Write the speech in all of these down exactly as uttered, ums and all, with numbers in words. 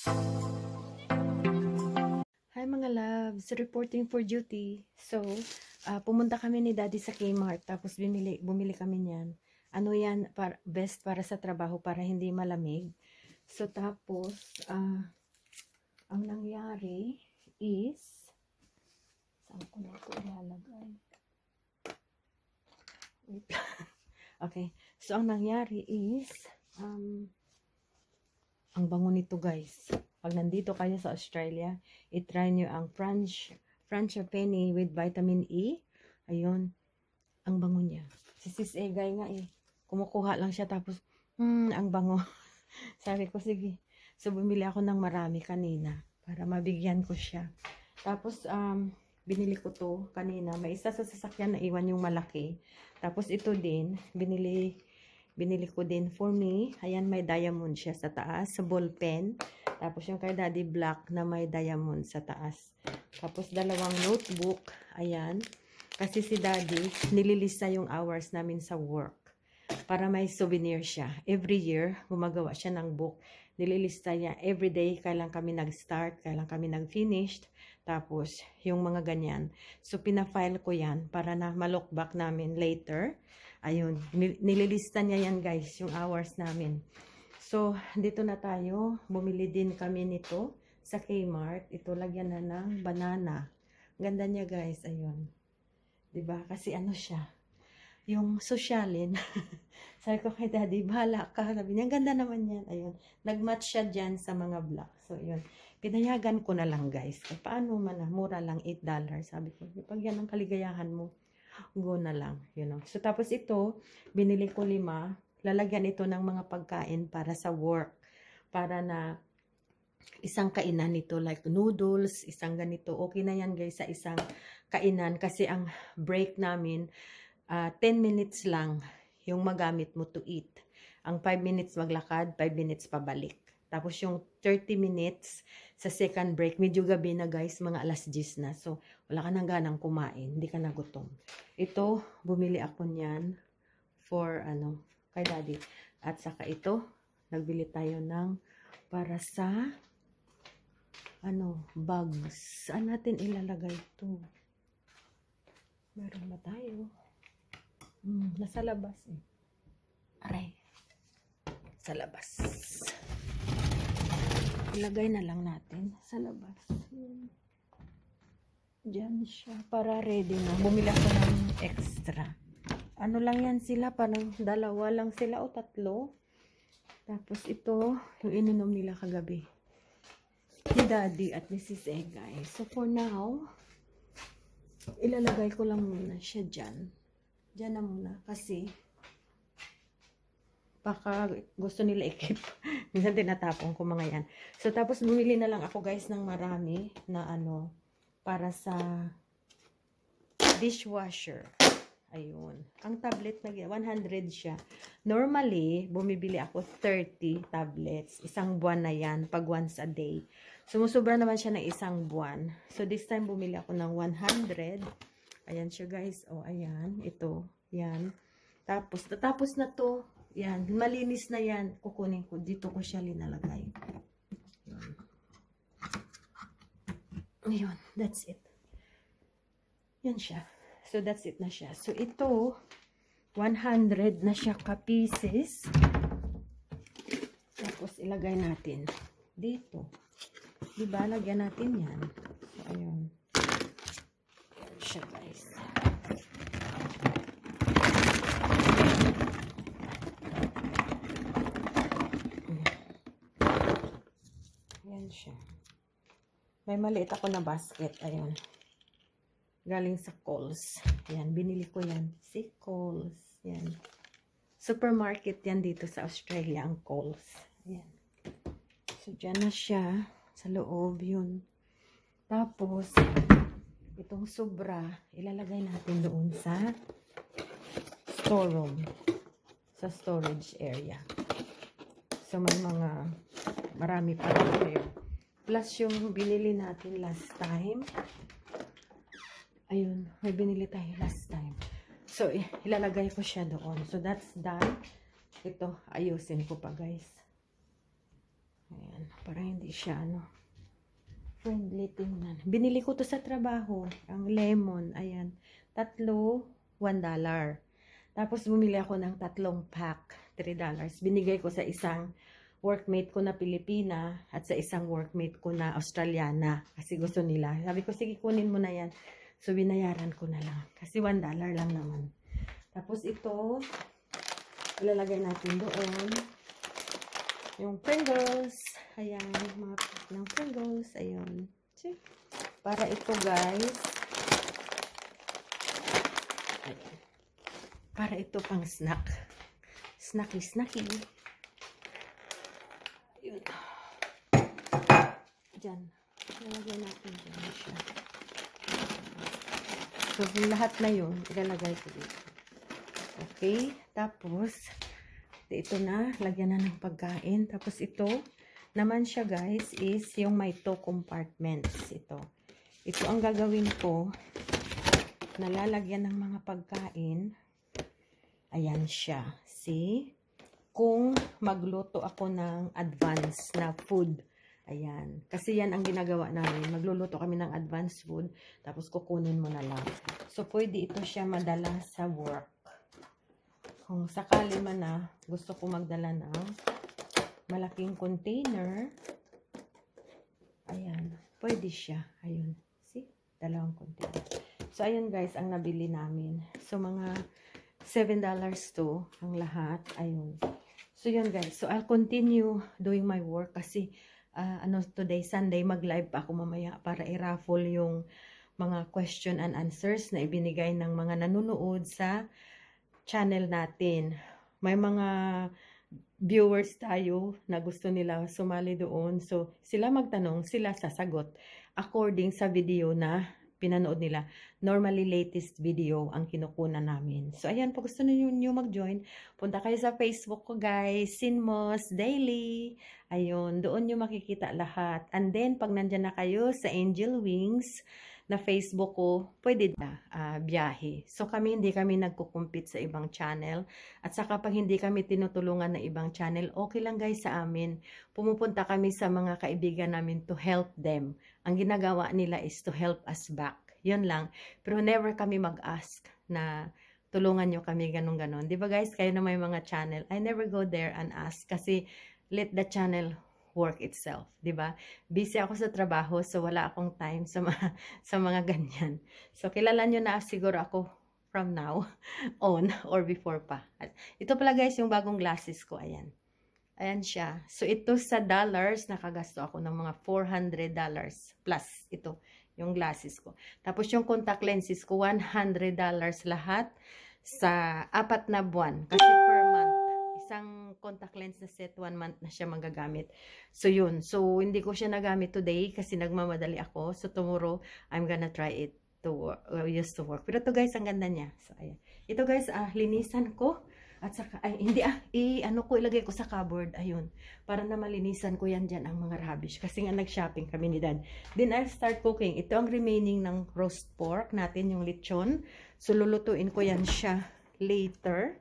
Hi mga loves, reporting for duty. So, uh, pumunta kami ni Daddy sa Kmart, tapos bumili, bumili kami niyan. Ano yan, para, best para sa trabaho, para hindi malamig. So, tapos, uh, ang nangyari is, saan ko na ito ilalagay? Wait. Okay, so ang nangyari is, um, ang bango nito guys. Pag nandito kayo sa Australia, i-try nyo ang French, French Penny with vitamin E. Ayun, ang bango niya. Si Sis Egay nga eh. Kumukuha lang siya tapos, hmm, ang bango. Sabi ko, sige. So, bumili ako ng marami kanina para mabigyan ko siya. Tapos, um, binili ko to kanina. May isa sa sasakyan na iwan yung malaki. Tapos, ito din, binili Binili ko din for me. Ayan, may diamond siya sa taas. Sa ball pen. Tapos yung kay Daddy black na may diamond sa taas. Tapos dalawang notebook. Ayan. Kasi si Daddy, nililista yung hours namin sa work. Para may souvenir siya. Every year, gumagawa siya ng book. Nililista niya. Every day, kailan kami nag-start, kailan kami nag-finished. Tapos, yung mga ganyan. So, pinafile ko yan para na ma-look back namin later. Ayun, nililista niya yan guys, yung hours namin. So, dito na tayo. Bumili din kami nito sa Kmart. Ito, lagyan na ng banana. Ganda niya guys, ayun. Diba? Kasi ano siya, yung sosyalin. Sabi ko kay Daddy, bahala ka. Sabi niya, ganda naman yan. Ayun, nagmatch siya dyan sa mga black. So, yun. Pinayagan ko na lang guys. E, paano man na, mura lang, eight dollars. Sabi ko, pag yan ang kaligayahan mo, go na lang, you know. So, tapos ito, binili ko lima. Lalagyan ito ng mga pagkain para sa work. Para na isang kainan nito, like noodles, isang ganito. Okay na yan guys sa isang kainan. Kasi ang break namin, uh, ten minutes lang yung magamit mo to eat. Ang five minutes maglakad, five minutes pabalik. Tapos yung thirty minutes sa second break, medyo gabi na guys, mga alas diyes na. So, wala ka nang ganang kumain, hindi ka nagutom. Ito, bumili ako niyan for, ano, kay Daddy. At saka ito, nagbili tayo ng para sa, ano, bags. Saan natin ilalagay ito? Meron ba tayo? Hmm, nasa labas eh. Aray. Sa labas. Ilagay na lang natin sa labas. Diyan siya. Para ready na. Bumili ako ng extra. Ano lang yan sila? Parang dalawa lang sila o tatlo. Tapos ito, yung ininom nila kagabi. Ni Daddy at ni Sis Egay. So for now, ilalagay ko lang muna siya dyan. Dyan na muna. Kasi, baka gusto nila i-keep. Minsan tinatapon ko mga yan. So, tapos bumili na lang ako guys ng marami na ano, para sa dishwasher. Ayun. Ang tablet na one hundred siya. Normally, bumibili ako thirty tablets. Isang buwan na yan, pag once a day. Sumusubra naman siya ng isang buwan. So, this time bumili ako ng one hundred. Ayan siya guys. O, oh, ayan. Ito. Yan. Tapos, tatapos na to. Yan, malinis na yan. Kukunin ko. Dito ko siya linalagay. Yan. Ayun, that's it. Yan siya. So, that's it na siya. So, ito, one hundred na siya ka-pieces. Tapos, ilagay natin dito. Diba? Lagyan natin yan. So, ayun. Yan siya, guys. Ayan siya. May maliit ako na basket. Ayan. Galing sa Coles. Ayan. Binili ko yan. Si Coles. Ayan. Supermarket yan dito sa Australia. Ang Coles. Ayan. So, dyan na siya. Sa loob yun. Tapos, itong sobra, ilalagay natin doon sa storeroom. Sa storage area. So, may mga marami pa rin. Plus yung binili natin last time. Ayun, may binili tayo last time. So, ilalagay ko siya doon. So, that's done. Ito, ayusin ko pa guys. Ayan. Para hindi siya, ano, friendly tingnan. Binili ko to sa trabaho. Ang lemon. Ayan. Tatlo, one dollar. Tapos bumili ako ng tatlong pack, three dollars. Binigay ko sa isang workmate ko na Pilipina at sa isang workmate ko na Australiana. Kasi gusto nila. Sabi ko, sige, kunin mo na yan. So, binayaran ko na lang. Kasi one dollar lang naman. Tapos ito, ilalagay natin doon. Yung Pringles. Ayan, mga ng Pringles. Ayun. See? Para ito, guys. Ayan. Para ito pang snack. Snacky, snacky. Ayun. Diyan. Ilalagay natin dyan siya. So, yung lahat na yun, ilalagay ko dito. Okay. Tapos, ito na. Lagyan na ng pagkain. Tapos, ito naman siya, guys, is yung may two compartments. Ito. Ito ang gagawin ko. Nalalagyan ng mga pagkain. Ayan siya. See? Kung magluto ako ng advance na food. Ayan. Kasi yan ang ginagawa namin. Magluluto kami ng advanced food. Tapos kukunin mo na lang. So, pwede ito siya madala sa work. Kung sakali man na gusto ko magdala ng malaking container. Ayan. Pwede siya. Ayun. See? Dalawang container. So, ayun guys ang nabili namin. So, mga seven dollars to ang lahat. Ayun. So, yun guys. So, I'll continue doing my work kasi Uh, ano today, Sunday, mag-live pa ako mamaya para i-raffle yung mga question and answers na ibinigay ng mga nanonood sa channel natin. May mga viewers tayo na gusto nila sumali doon. So, sila magtanong, sila sasagot according sa video na pinanood nila. Normally, latest video ang kinukunan namin. So, ayan, pag gusto niyo mag-join, punta kayo sa Facebook ko, guys. Sinmos Daily. Ayun, doon nyo makikita lahat. And then, pag nandyan na kayo sa Angel Wings na Facebook ko, pwede na uh, biyahe. So, kami, hindi kami nagkukumpit sa ibang channel. At saka, pag hindi kami tinutulungan ng ibang channel, okay lang guys sa amin. Pumupunta kami sa mga kaibigan namin to help them. Ang ginagawa nila is to help us back. Yun lang. Pero never kami mag-ask na tulungan nyo kami ganun-ganon. Di ba guys, kayo na may mga channel, I never go there and ask kasi let the channel work itself. Di ba? Busy ako sa trabaho so wala akong time sa mga, sa mga ganyan. So kilala nyo na siguro ako from now on or before pa. Ito pala guys yung bagong glasses ko. Ayan. Ayan siya. So, ito sa dollars, nakagasto ako ng mga four hundred dollars plus ito, yung glasses ko. Tapos, yung contact lenses ko, one hundred dollars lahat sa apat na buwan. Kasi per month, isang contact lens na set, one month na siya magagamit. So, yun. So, hindi ko siya nagamit today kasi nagmamadali ako. So, tomorrow, I'm gonna try it to work, uh, use to work. Pero ito guys, ang ganda niya. So, ayan. Ito guys, ah, linisan ko. At saka, ay, hindi ah, i, ano ko, ilagay ko sa cupboard, ayun, para na malinisan ko yan dyan ang mga rubbish, kasi nga nag-shopping kami ni Dad. Then, I'll start cooking. Ito ang remaining ng roast pork natin, yung lechon. So, lulutuin ko yan siya later.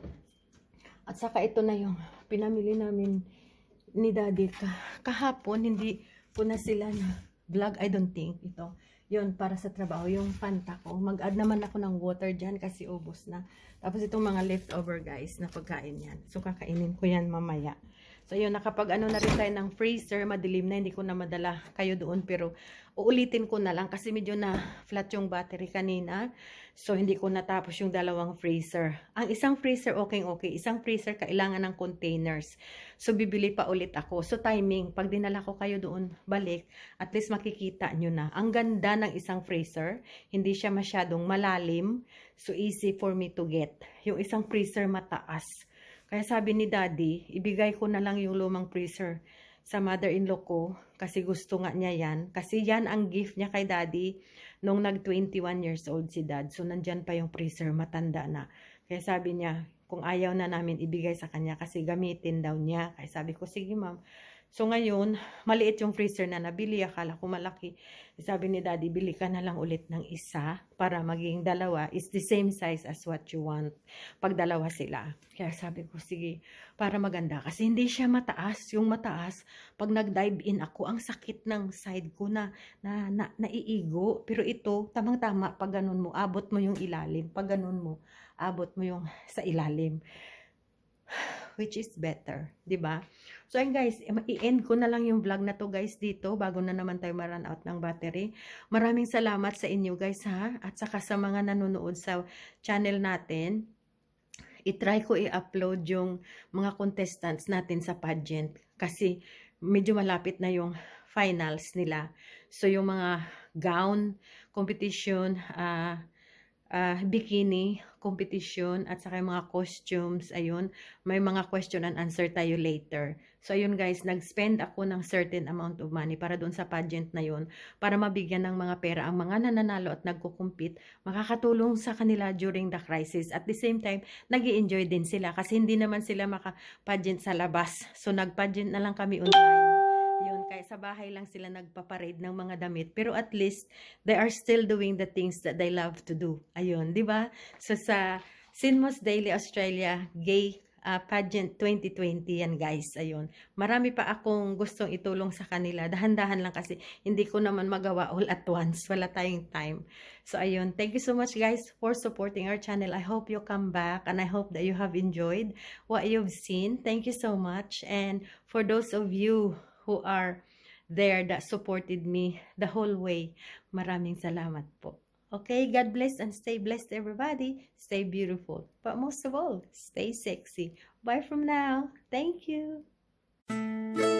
At saka, ito na yung pinamili namin ni Daddy kahapon, hindi po na sila na vlog, I don't think, ito. Yun, para sa trabaho, yung Fanta ko. Mag-add naman ako ng water dyan kasi ubos na. Tapos itong mga leftover guys na pagkain yan. So, kakainin ko yan mamaya. So, yun, nakapag ano na rin tayo ng freezer, madilim na, hindi ko na madala kayo doon. Pero, uulitin ko na lang kasi medyo na flat yung battery kanina. So, hindi ko natapos yung dalawang freezer. Ang isang freezer, okay, okay. Isang freezer, kailangan ng containers. So, bibili pa ulit ako. So, timing, pag dinala ko kayo doon, balik, at least makikita nyo na. Ang ganda ng isang freezer, hindi siya masyadong malalim. So, easy for me to get. Yung isang freezer mataas. Kaya sabi ni Daddy, ibigay ko na lang yung lumang freezer sa mother-in-law ko kasi gusto nga niya yan. Kasi yan ang gift niya kay Daddy nung nag twenty-one years old si Dad. So, nandyan pa yung freezer, matanda na. Kaya sabi niya, kung ayaw na namin ibigay sa kanya kasi gamitin daw niya. Kaya sabi ko, sige ma'am. So ngayon, maliit yung freezer na nabili. Akala ko malaki. Sabi ni Daddy, bili ka na lang ulit ng isa para maging dalawa. It's the same size as what you want. Pag dalawa sila. Kaya sabi ko, sige, para maganda. Kasi hindi siya mataas. Yung mataas, pag nag-dive in ako, ang sakit ng side ko na, na, na naiigo. Pero ito, tamang-tama, pag ganun mo, abot mo yung ilalim. Pag ganun mo, abot mo yung sa ilalim. Which is better, di ba? So, ayun guys, i-end ko na lang yung vlog na to guys dito bago na naman tayo ma-run out ng battery. Maraming salamat sa inyo guys ha, at saka sa mga nanonood sa channel natin. I-try ko i-upload yung mga contestants natin sa pageant kasi medyo malapit na yung finals nila. So, yung mga gown competition, ah, uh, Uh, bikini competition at saka yung mga costumes, ayun, may mga question and answer tayo later. So ayun guys, nag-spend ako ng certain amount of money para doon sa pageant na yun, para mabigyan ng mga pera ang mga nananalo at nagko-compete, makakatulong sa kanila during the crisis. At the same time, nag-i-enjoy din sila kasi hindi naman sila maka-pageant sa labas. So nag-pageant na lang kami online. Yun, kaya sa bahay lang sila nagpaparade ng mga damit. Pero at least, they are still doing the things that they love to do. Ayun, di ba? So sa Sinmos Daily Australia Gay uh, Pageant twenty twenty yan guys. Ayun. Marami pa akong gustong itulong sa kanila. Dahan-dahan lang kasi hindi ko naman magawa all at once. Wala tayong time. So ayun, thank you so much guys for supporting our channel. I hope you come back and I hope that you have enjoyed what you've seen. Thank you so much. And for those of you who are there that supported me the whole way, maraming salamat po. Okay, God bless and stay blessed everybody. Stay beautiful. But most of all, stay sexy. Bye from now. Thank you.